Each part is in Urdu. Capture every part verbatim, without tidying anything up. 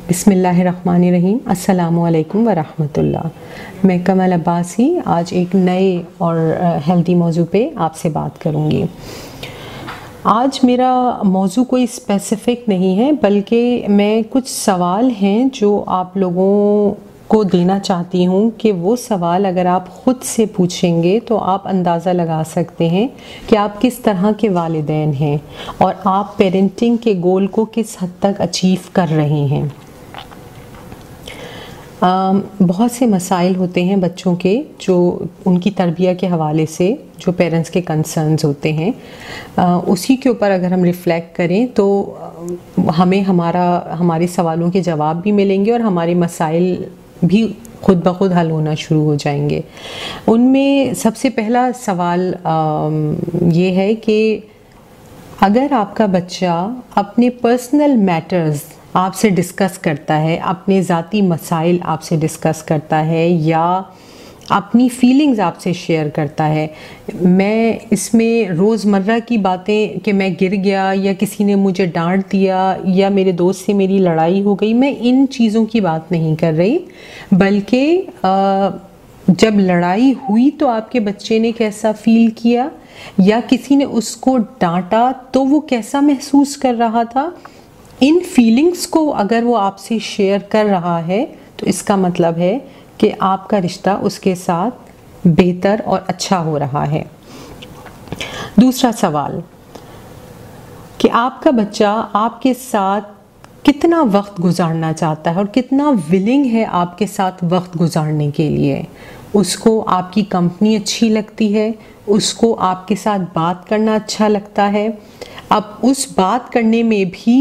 بسم اللہ الرحمن الرحیم۔ السلام علیکم ورحمۃ اللہ۔ میں کنول عباسی آج ایک نئے اور ہیلدی موضوع پہ آپ سے بات کروں گی۔ آج میرا موضوع کوئی اسپیسیفک نہیں ہے، بلکہ میں کچھ سوال ہیں جو آپ لوگوں کو دینا چاہتی ہوں کہ وہ سوال اگر آپ خود سے پوچھیں گے تو آپ اندازہ لگا سکتے ہیں کہ آپ کس طرح کے والدین ہیں اور آپ پیرنٹنگ کے گول کو کس حد تک اچیو کر رہے ہیں۔ بہت سے مسائل ہوتے ہیں بچوں کے جو ان کی تربیت کے حوالے سے جو پیرنٹس کے کنسرنز ہوتے ہیں، اسی کے اوپر اگر ہم ریفلیکٹ کریں تو ہمیں ہمارا ہمارے سوالوں کے جواب بھی ملیں گے اور ہمارے مسائل بھی خود بخود حل ہونا شروع ہو جائیں گے۔ ان میں سب سے پہلا سوال یہ ہے کہ اگر آپ کا بچہ اپنے پرسنل میٹرز آپ سے ڈسکس کرتا ہے، اپنے ذاتی مسائل آپ سے ڈسکس کرتا ہے یا اپنی فیلنگز آپ سے شیئر کرتا ہے، میں اس میں روزمرہ کی باتیں کہ میں گر گیا یا کسی نے مجھے ڈانٹ دیا یا میرے دوست سے میری لڑائی ہو گئی، میں ان چیزوں کی بات نہیں کر رہی، بلکہ جب لڑائی ہوئی تو آپ کے بچے نے کیسا فیل کیا یا کسی نے اس کو ڈانٹا تو وہ کیسا محسوس کر رہا تھا۔ ان فیلنگز کو اگر وہ آپ سے شیئر کر رہا ہے تو اس کا مطلب ہے کہ آپ کا رشتہ اس کے ساتھ بہتر اور اچھا ہو رہا ہے۔ دوسرا سوال کہ آپ کا بچہ آپ کے ساتھ کتنا وقت گزارنا چاہتا ہے اور کتنا ولنگ ہے آپ کے ساتھ وقت گزارنے کے لیے۔ اس کو آپ کی کمپنی اچھی لگتی ہے، اس کو آپ کے ساتھ بات کرنا اچھا لگتا ہے۔ اب اس بات کرنے میں بھی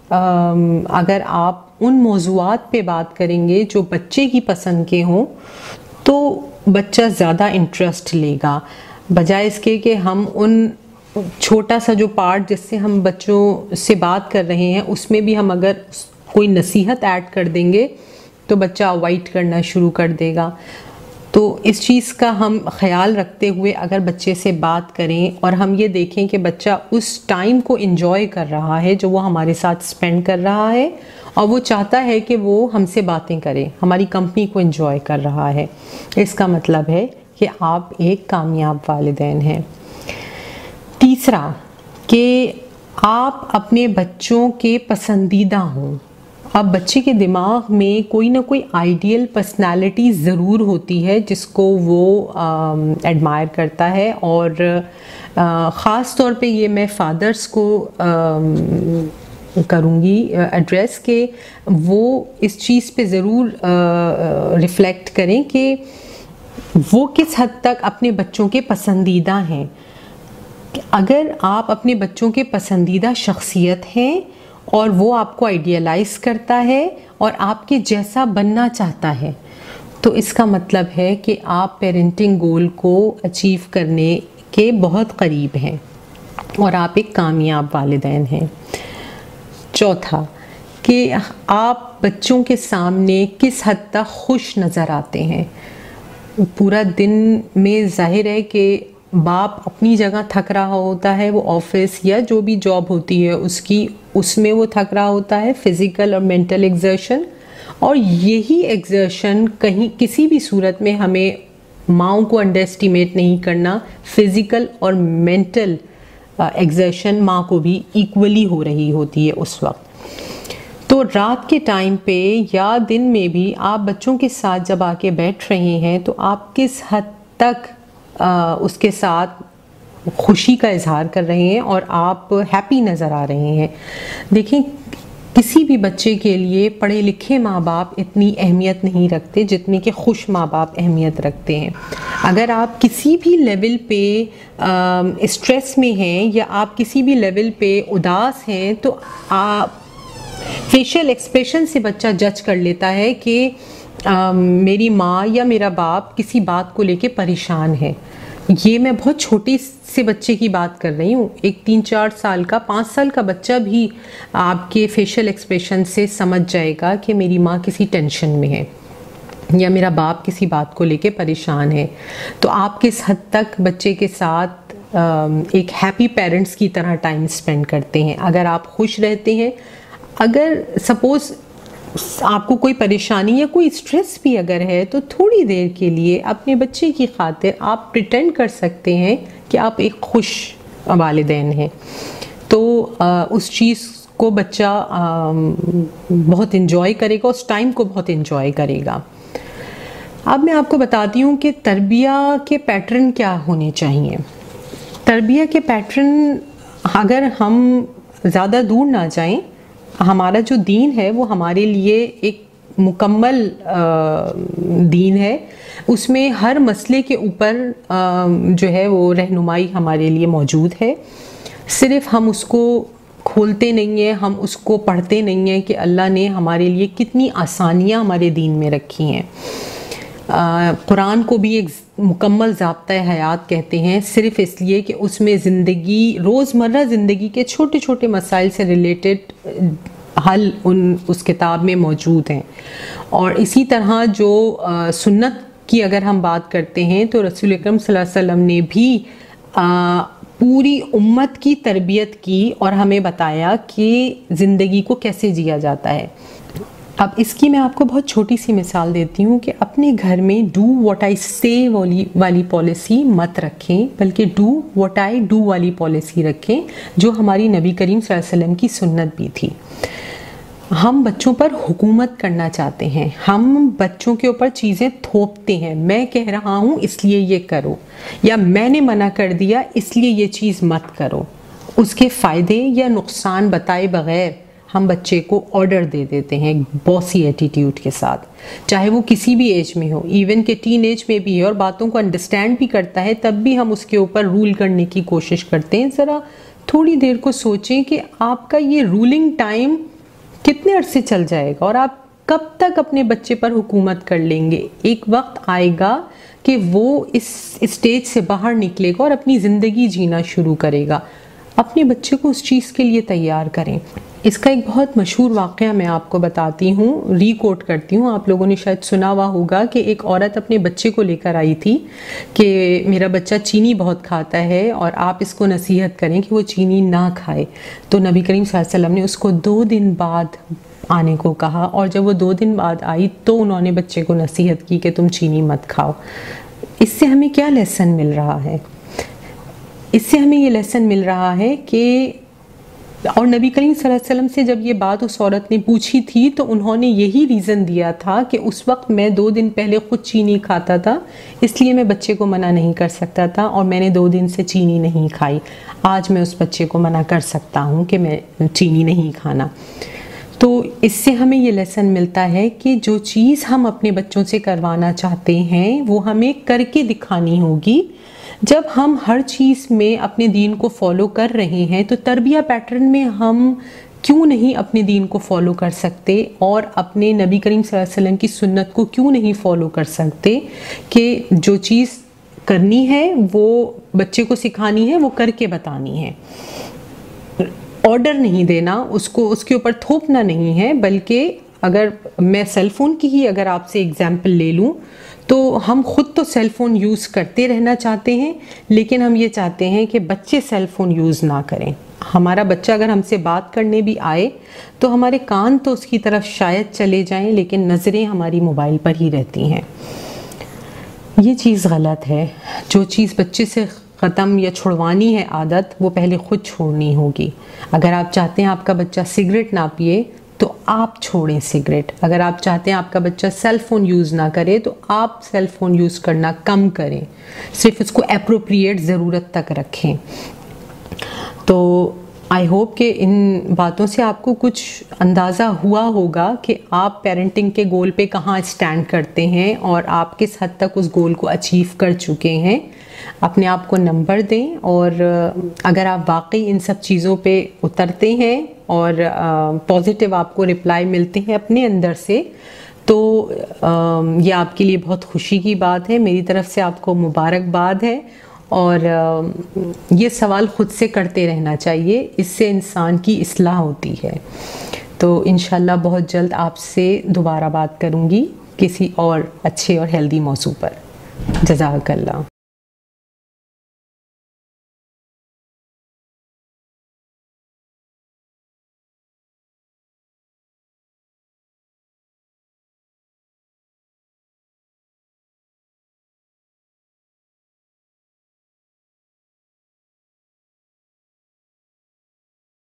اگر آپ ان موضوعات پہ بات کریں گے جو بچے کی پسند کے ہوں تو بچہ زیادہ انٹرسٹ لے گا، بجائے اس کے کہ ہم ان چھوٹا سا جو پارٹ جس سے ہم بچوں سے بات کر رہے ہیں اس میں بھی ہم اگر کوئی نصیحت ایڈ کر دیں گے تو بچہ اوائڈ کرنا شروع کر دے گا۔ تو اس چیز کا ہم خیال رکھتے ہوئے اگر بچے سے بات کریں اور ہم یہ دیکھیں کہ بچہ اس ٹائم کو انجوائے کر رہا ہے جو وہ ہمارے ساتھ سپینڈ کر رہا ہے اور وہ چاہتا ہے کہ وہ ہم سے باتیں کرے، ہماری کمپنی کو انجوائے کر رہا ہے، اس کا مطلب ہے کہ آپ ایک کامیاب والدین ہیں۔ تیسرا کہ آپ اپنے بچوں کے پسندیدہ ہوں۔ اب بچے کے دماغ میں کوئی نہ کوئی آئیڈیل پرسنالٹی ضرور ہوتی ہے جس کو وہ ایڈمائر کرتا ہے، اور خاص طور پہ یہ میں فادرز کو کروں گی ایڈریس کہ وہ اس چیز پہ ضرور ریفلیکٹ کریں کہ وہ کس حد تک اپنے بچوں کے پسندیدہ ہیں۔ اگر آپ اپنے بچوں کے پسندیدہ شخصیت ہیں اور وہ آپ کو آئیڈیلائز کرتا ہے اور آپ کے جیسا بننا چاہتا ہے تو اس کا مطلب ہے کہ آپ پیرنٹنگ گول کو اچیو کرنے کے بہت قریب ہیں اور آپ ایک کامیاب والدین ہیں۔ چوتھا کہ آپ بچوں کے سامنے کس حد تک خوش نظر آتے ہیں۔ پورا دن میں ظاہر ہے کہ باپ اپنی جگہ تھک رہا ہوتا ہے، وہ آفس یا جو بھی جاب ہوتی ہے اس کی اس میں وہ تھک رہا ہوتا ہے، فزیکل اور مینٹل ایگزرشن، اور یہی ایگزرشن کہیں کسی بھی صورت میں ہمیں ماؤں کو انڈر اسٹیمیٹ نہیں کرنا، فزیکل اور مینٹل ایگزرشن ماں کو بھی ایکولی ہو رہی ہوتی ہے اس وقت۔ تو رات کے ٹائم پہ یا دن میں بھی آپ بچوں کے ساتھ جب آ کے بیٹھ رہے ہیں تو آپ کس حد تک اس کے ساتھ خوشی کا اظہار کر رہے ہیں اور آپ ہیپی نظر آ رہے ہیں۔ دیکھیں کسی بھی بچے کے لیے پڑھے لکھے ماں باپ اتنی اہمیت نہیں رکھتے جتنی کہ خوش ماں باپ اہمیت رکھتے ہیں۔ اگر آپ کسی بھی لیول پہ اسٹریس میں ہیں یا آپ کسی بھی لیول پہ اداس ہیں تو آپ فیشل ایکسپریشن سے بچہ جج کر لیتا ہے کہ میری ماں یا میرا باپ کسی بات کو لے کے پریشان ہے۔ یہ میں بہت چھوٹی سے بچے کی بات کر رہی ہوں، ایک تین چار سال کا پانچ سال کا بچہ بھی آپ کے فیشل ایکسپریشن سے سمجھ جائے گا کہ میری ماں کسی ٹینشن میں ہے یا میرا باپ کسی بات کو لے کے پریشان ہے۔ تو آپ کس حد تک بچے کے ساتھ ایک ہیپی پیرنٹس کی طرح ٹائم اسپینڈ کرتے ہیں۔ اگر آپ خوش رہتے ہیں، اگر سپوز آپ کو کوئی پریشانی یا کوئی اسٹریس بھی اگر ہے تو تھوڑی دیر کے لیے اپنے بچے کی خاطر آپ پریٹینڈ کر سکتے ہیں کہ آپ ایک خوش والدین ہیں، تو اس چیز کو بچہ بہت انجوائے کرے گا، اس ٹائم کو بہت انجوائے کرے گا۔ اب میں آپ کو بتاتی ہوں کہ تربیہ کے پیٹرن کیا ہونے چاہیے۔ تربیہ کے پیٹرن اگر ہم زیادہ دور نہ جائیں، ہمارا جو دین ہے وہ ہمارے لیے ایک مکمل دین ہے، اس میں ہر مسئلے کے اوپر جو ہے وہ رہنمائی ہمارے لیے موجود ہے۔ صرف ہم اس کو کھولتے نہیں ہیں، ہم اس کو پڑھتے نہیں ہیں کہ اللہ نے ہمارے لیے کتنی آسانیاں ہمارے دین میں رکھی ہیں۔ قرآن کو بھی ایک مکمل ضابطۂ حیات کہتے ہیں، صرف اس لیے کہ اس میں زندگی، روزمرہ زندگی کے چھوٹے چھوٹے مسائل سے ریلیٹڈ حل ان اس کتاب میں موجود ہیں۔ اور اسی طرح جو سنت کی اگر ہم بات کرتے ہیں تو رسول اکرم صلی اللہ علیہ وسلم نے بھی پوری امت کی تربیت کی اور ہمیں بتایا کہ زندگی کو کیسے جیا جاتا ہے۔ اب اس کی میں آپ کو بہت چھوٹی سی مثال دیتی ہوں کہ اپنے گھر میں ڈو واٹ آئی سے والی والی پالیسی مت رکھیں، بلکہ ڈو واٹ آئی ڈو والی پالیسی رکھیں، جو ہماری نبی کریم صلی اللہ علیہ وسلم کی سنت بھی تھی۔ ہم بچوں پر حکومت کرنا چاہتے ہیں، ہم بچوں کے اوپر چیزیں تھوپتے ہیں، میں کہہ رہا ہوں اس لیے یہ کرو، یا میں نے منع کر دیا اس لیے یہ چیز مت کرو۔ اس کے فائدے یا نقصان بتائے بغیر ہم بچے کو آرڈر دے دیتے ہیں باسی ایٹیٹیوڈ کے ساتھ، چاہے وہ کسی بھی ایج میں ہو، ایون کہ ٹین ایج میں بھی ہے اور باتوں کو انڈرسٹینڈ بھی کرتا ہے، تب بھی ہم اس کے اوپر رول کرنے کی کوشش کرتے ہیں۔ ذرا تھوڑی دیر کو سوچیں کہ آپ کا یہ رولنگ ٹائم کتنے عرصے چل جائے گا اور آپ کب تک اپنے بچے پر حکومت کر لیں گے۔ ایک وقت آئے گا کہ وہ اس اسٹیج سے باہر نکلے گا اور اپنی زندگی جینا شروع کرے گا۔ اپنے بچے کو اس چیز کے لیے تیار کریں۔ اس کا ایک بہت مشہور واقعہ میں آپ کو بتاتی ہوں، ری کوٹ کرتی ہوں، آپ لوگوں نے شاید سنا ہوا ہوگا کہ ایک عورت اپنے بچے کو لے کر آئی تھی کہ میرا بچہ چینی بہت کھاتا ہے اور آپ اس کو نصیحت کریں کہ وہ چینی نہ کھائے۔ تو نبی کریم صلی اللہ علیہ وسلم نے اس کو دو دن بعد آنے کو کہا، اور جب وہ دو دن بعد آئی تو انہوں نے بچے کو نصیحت کی کہ تم چینی مت کھاؤ۔ اس سے ہمیں کیا لیسن مل رہا ہے؟ اس سے ہمیں یہ لیسن مل رہا ہے کہ، اور نبی کریم صلی اللہ علیہ وسلم سے جب یہ بات اس عورت نے پوچھی تھی تو انہوں نے یہی ریزن دیا تھا کہ اس وقت میں دو دن پہلے خود چینی کھاتا تھا، اس لیے میں بچے کو منع نہیں کر سکتا تھا، اور میں نے دو دن سے چینی نہیں کھائی۔ آج میں اس بچے کو منع کر سکتا ہوں کہ میں چینی نہیں کھانا۔ تو اس سے ہمیں یہ لیسن ملتا ہے کہ جو چیز ہم اپنے بچوں سے کروانا چاہتے ہیں وہ ہمیں کر کے دکھانی ہوگی۔ جب ہم ہر چیز میں اپنے دین کو فالو کر رہے ہیں تو تربیہ پیٹرن میں ہم کیوں نہیں اپنے دین کو فالو کر سکتے اور اپنے نبی کریم صلی اللہ علیہ وسلم کی سنت کو کیوں نہیں فالو کر سکتے کہ جو چیز کرنی ہے وہ بچے کو سکھانی ہے، وہ کر کے بتانی ہے۔ آرڈر نہیں دینا، اس کو اس کے اوپر تھوپنا نہیں ہے، بلکہ اگر میں سیل فون کی ہی اگر آپ سے ایگزامپل لے لوں تو ہم خود تو سیل فون یوز کرتے رہنا چاہتے ہیں، لیکن ہم یہ چاہتے ہیں کہ بچے سیل فون یوز نہ کریں۔ ہمارا بچہ اگر ہم سے بات کرنے بھی آئے تو ہمارے کان تو اس کی طرف شاید چلے جائیں، لیکن نظریں ہماری موبائل پر ہی رہتی ہیں۔ یہ چیز غلط ہے۔ جو چیز بچے سے ختم یا چھڑوانی ہے عادت، وہ پہلے خود چھوڑنی ہوگی۔ اگر آپ چاہتے ہیں آپ کا بچہ سگریٹ نہ پیے تو آپ چھوڑیں سگریٹ۔ اگر آپ چاہتے ہیں آپ کا بچہ سیل فون یوز نہ کرے تو آپ سیل فون یوز کرنا کم کریں، صرف اس کو اپروپریٹ ضرورت تک رکھیں۔ تو آئی ہوپ کہ ان باتوں سے آپ کو کچھ اندازہ ہوا ہوگا کہ آپ پیرنٹنگ کے گول پہ کہاں اسٹینڈ کرتے ہیں اور آپ کس حد تک اس گول کو اچیو کر چکے ہیں۔ اپنے آپ کو نمبر دیں، اور اگر آپ واقعی ان سب چیزوں پہ اترتے ہیں اور پازیٹیو آپ کو رپلائی ملتے ہیں اپنے اندر سے، تو یہ آپ کے لیے بہت خوشی کی بات ہے۔ میری طرف سے آپ کو مبارکباد ہے، اور یہ سوال خود سے کرتے رہنا چاہیے، اس سے انسان کی اصلاح ہوتی ہے۔ تو انشاءاللہ بہت جلد آپ سے دوبارہ بات کروں گی کسی اور اچھے اور ہیلدی موضوع پر۔ جزاک اللہ۔